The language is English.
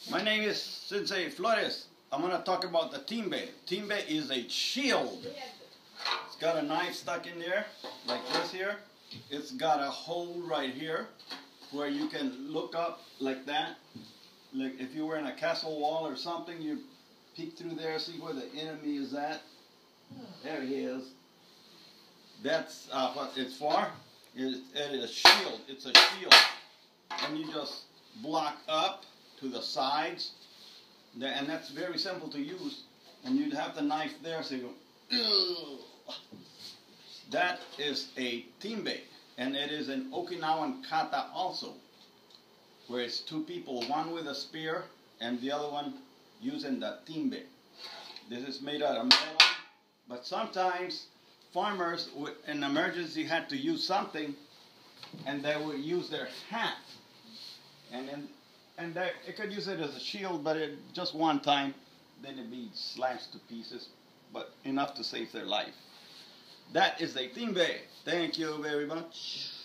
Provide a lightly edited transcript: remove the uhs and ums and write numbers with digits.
My name is Sensei Flores. I'm going to talk about the timbe. Timbe is a shield. It's got a knife stuck in there, like this here. It's got a hole right here where you can look up like that. Like if you were in a castle wall or something, you peek through there, see where the enemy is at. There he is. That's what it's for. It is a shield. It's a shield. And you just block up to the sides. And that's very simple to use. And you'd have the knife there, so you go, ugh. That is a timbe. And it is an Okinawan kata also, where it's two people, one with a spear and the other one using the timbe. This is made out of metal, but sometimes farmers in emergency had to use something, and they would use their hat. And they could use it as a shield, but just one time, then it'd be slashed to pieces, but enough to save their life. That is a timbe. Thank you very much.